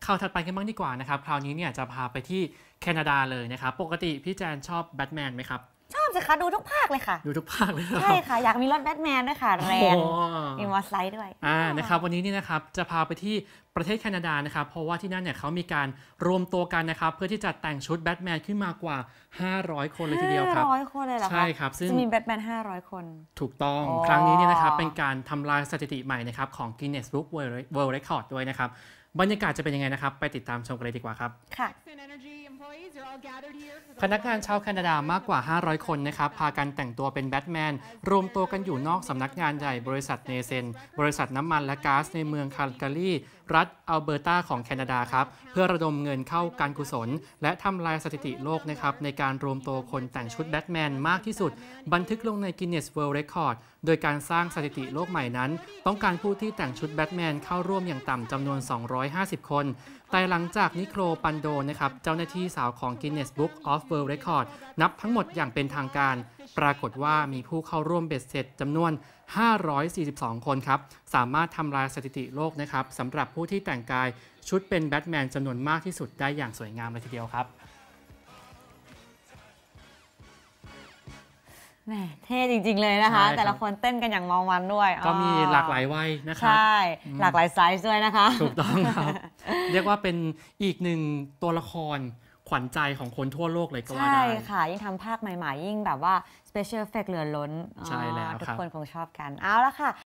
ข่าวถัดไปกันบ้างดีกว่านะครับคราวนี้เนี่ยจะพาไปที่แคนาดาเลยนะครับปกติพี่แจนชอบแบทแมนไหมครับชอบสิคะดูทุกภาคเลยค่ะดูทุกภาคเลยใช่ค่ะอยากมีรถแบทแมนด้วยค่ะแรงมีมอเตอร์ไซค์ด้วยนะครับวันนี้นี่นะครับจะพาไปที่ประเทศแคนาดานะครับเพราะว่าที่นั่นเนี่ยเขามีการรวมตัวกันนะครับเพื่อที่จะแต่งชุดแบทแมนขึ้นมากว่า500 คนเลยทีเดียวครับ 500 คนเลยเหรอคะใช่ครับซึ่งจะมีแบทแมน500 คนถูกต้องครั้งนี้เนี่ยนะครับเป็นการทำลายสถิติใหม่นะครับของ Guinness Book World Record ด้วยนะครับบรรยากาศจะเป็นยังไงนะครับไปติดตามชมกันเลยดีกว่าครับค่ะพนักงานชาวแคนาดามากกว่า500 คนนะครับพากันแต่งตัวเป็นแบทแมนรวมตัวกันอยู่นอกสำนักงานใหญ่บริษัทเนเซนบริษัทน้ำมันและก๊าซในเมืองคาลการีรัฐอัลเบอร์ตาของแคนาดาครับเพื่อระดมเงินเข้าการกุศลและทำลายสถิติโลกนะครับในการรวมตัวคนแต่งชุดแบทแมนมากที่สุดบันทึกลงใน Guinness World Record โดยการสร้างสถิติโลกใหม่นั้นต้องการผู้ที่แต่งชุดแบทแมนเข้าร่วมอย่างต่ำจำนวน250 คนแต่หลังจากนิโคลปันโดนะครับเจ้าหน้าที่สาวของ Guinness Book of World Record นับทั้งหมดอย่างเป็นทางการปรากฏว่ามีผู้เข้าร่วมเบ็ดเสร็จจำนวน542 คนครับสามารถทำลายสถิติโลกนะครับสำหรับผู้ที่แต่งกายชุดเป็นแบทแมนจำนวนมากที่สุดได้อย่างสวยงามเลยทีเดียวครับแหมเท่จริงๆเลยนะคะแต่ละคนเต้นกันอย่างเมามันด้วยก็มีหลากหลายวัยนะครับใช่หลากหลายไซส์ด้วยนะคะถูกต้องครับเรียกว่าเป็นอีกหนึ่งตัวละครขวัญใจของคนทั่วโลกเลยก็ว่าได้ใช่ค่ะยิ่งทำภาคใหม่ๆยิ่งแบบว่า Special Effect เหลือล้นใช่แล้วทุกคนคงชอบกันเอาละค่ะ